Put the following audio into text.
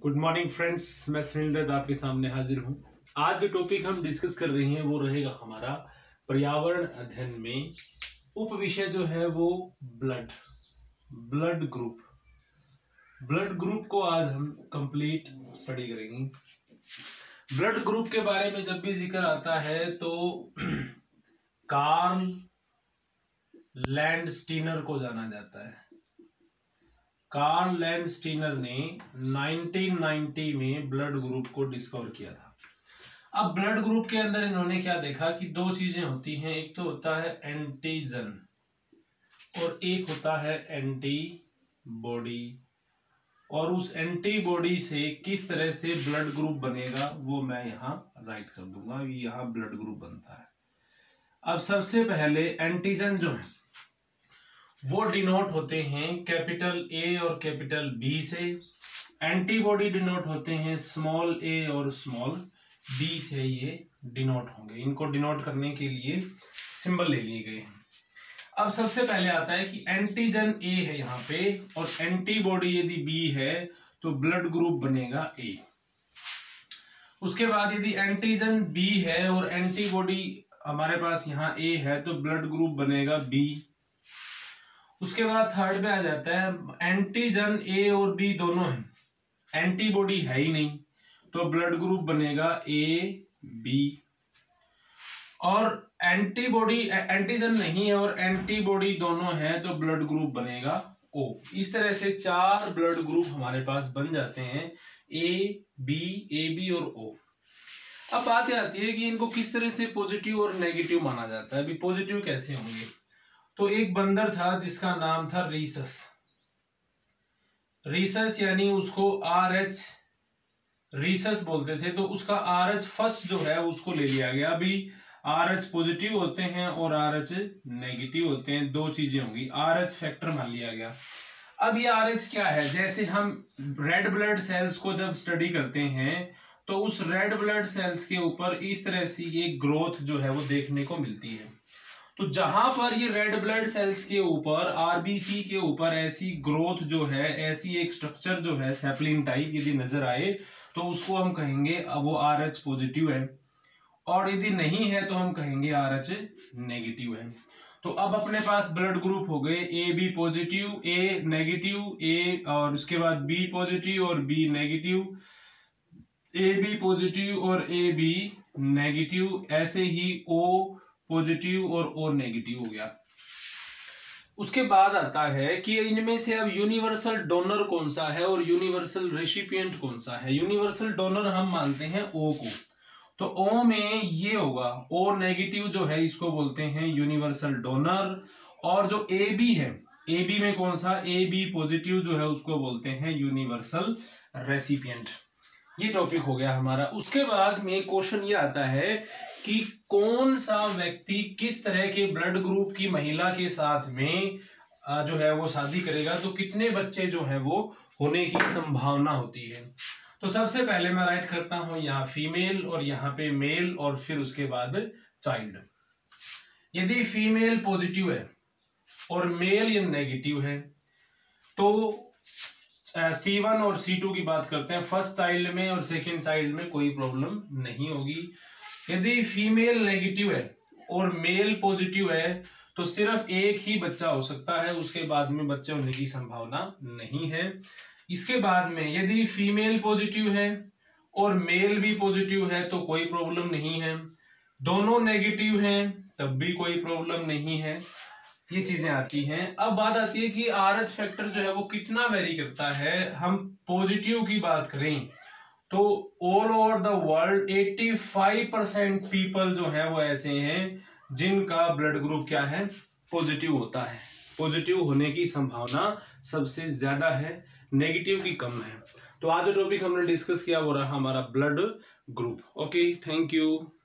Good morning friends, मैं सुनील दत्त आपके सामने हाजिर हूँ। आज जो टॉपिक हम डिस्कस कर रहे हैं वो रहेगा हमारा पर्यावरण अध्ययन में उप विषय जो है वो ब्लड ग्रुप को आज हम कंप्लीट स्टडी करेंगे। ब्लड ग्रुप के बारे में जब भी जिक्र आता है तो कार्ल लैंडस्टीनर को जाना जाता है। कार्ल लैंडस्टीनर ने 1990 में ब्लड ग्रुप को डिस्कवर किया था। अब ब्लड ग्रुप के अंदर इन्होंने क्या देखा कि दो चीजें होती हैं, एक तो होता है एंटीजन और एक होता है एंटीबॉडी, और उस एंटीबॉडी से किस तरह से ब्लड ग्रुप बनेगा वो मैं यहाँ राइट कर दूंगा। यहाँ ब्लड ग्रुप बनता है। अब सबसे पहले एंटीजन जो है वो डिनोट होते हैं कैपिटल ए और कैपिटल बी से। एंटीबॉडी डिनोट होते हैं स्मॉल ए और स्मॉल बी से, ये डिनोट होंगे। इनको डिनोट करने के लिए सिंबल ले लिए गए हैं। अब सबसे पहले आता है कि एंटीजन ए है यहाँ पे और एंटीबॉडी यदि बी है तो ब्लड ग्रुप बनेगा ए। उसके बाद यदि एंटीजन बी है और एंटीबॉडी हमारे पास यहाँ ए है तो ब्लड ग्रुप बनेगा बी। उसके बाद थर्ड पे आ जाता है एंटीजन ए और बी दोनों हैं, एंटीबॉडी है ही नहीं तो ब्लड ग्रुप बनेगा ए बी। और एंटीजन नहीं है और एंटीबॉडी दोनों है तो ब्लड ग्रुप बनेगा ओ। इस तरह से चार ब्लड ग्रुप हमारे पास बन जाते हैं, ए बी और ओ। अब बात आती है कि इनको किस तरह से पॉजिटिव और नेगेटिव माना जाता है। अभी पॉजिटिव कैसे होंगे, तो एक बंदर था जिसका नाम था रीसस यानी उसको RH रीसस बोलते थे, तो उसका RH फर्स्ट जो है उसको ले लिया गया। अभी RH पॉजिटिव होते हैं और RH नेगेटिव होते हैं, दो चीजें होंगी, RH फैक्टर मान लिया गया। अब ये RH क्या है, जैसे हम रेड ब्लड सेल्स को जब स्टडी करते हैं तो उस रेड ब्लड सेल्स के ऊपर इस तरह से एक ग्रोथ जो है वो देखने को मिलती है। तो जहां पर ये रेड ब्लड सेल्स के ऊपर RBC के ऊपर ऐसी ग्रोथ जो है, ऐसी एक स्ट्रक्चर जो है सैपलिन टाइप यदि नजर आए तो उसको हम कहेंगे वो RH पॉजिटिव है, और यदि नहीं है तो हम कहेंगे RH नेगेटिव है। तो अब अपने पास ब्लड ग्रुप हो गए A B positive, A negative, A और उसके बाद बी पॉजिटिव और B negative, A B positive और ए बी नेगेटिव, ऐसे ही ओ पॉजिटिव और ओ नेगेटिव हो गया। उसके बाद आता है कि इनमें से अब यूनिवर्सल डोनर कौन सा है और यूनिवर्सल रेसिपिएंट कौन सा है। यूनिवर्सल डोनर हम मानते हैं ओ को, तो ओ में ये होगा ओ नेगेटिव जो है इसको बोलते हैं यूनिवर्सल डोनर, और जो ए बी है, ए बी में कौन सा, ए बी पॉजिटिव जो है उसको बोलते हैं यूनिवर्सल रेसिपिएंट। ये टॉपिक हो गया हमारा। उसके बाद में क्वेश्चन ये आता है कि कौन सा व्यक्ति किस तरह के ब्लड ग्रुप की महिला के साथ में जो है वो शादी करेगा, तो कितने बच्चे जो है वो होने की संभावना होती है। तो सबसे पहले मैं राइट करता हूं यहाँ फीमेल और यहाँ पे मेल और फिर उसके बाद चाइल्ड। यदि फीमेल पॉजिटिव है और मेल या नेगेटिव है तो C1 और C2 की बात करते हैं। फर्स्ट चाइल्ड में और सेकेंड चाइल्ड में कोई प्रॉब्लम नहीं होगी। यदि फीमेल नेगेटिव है और मेल पॉजिटिव है तो सिर्फ एक ही बच्चा हो सकता है, उसके बाद में बच्चे होने की संभावना नहीं है। इसके बाद में यदि फीमेल पॉजिटिव है और मेल भी पॉजिटिव है तो कोई प्रॉब्लम नहीं है, दोनों नेगेटिव हैं तब भी कोई प्रॉब्लम नहीं है। ये चीजें आती हैं। अब बात आती है कि RH फैक्टर जो है वो कितना वेरी करता है। हम पॉजिटिव की बात करें तो all over the world 85% people जो है वो ऐसे हैं जिनका ब्लड ग्रुप क्या है, पॉजिटिव होता है। पॉजिटिव होने की संभावना सबसे ज्यादा है, नेगेटिव की कम है। तो आज जो टॉपिक हमने डिस्कस किया वो रहा हमारा blood group. Okay, thank you.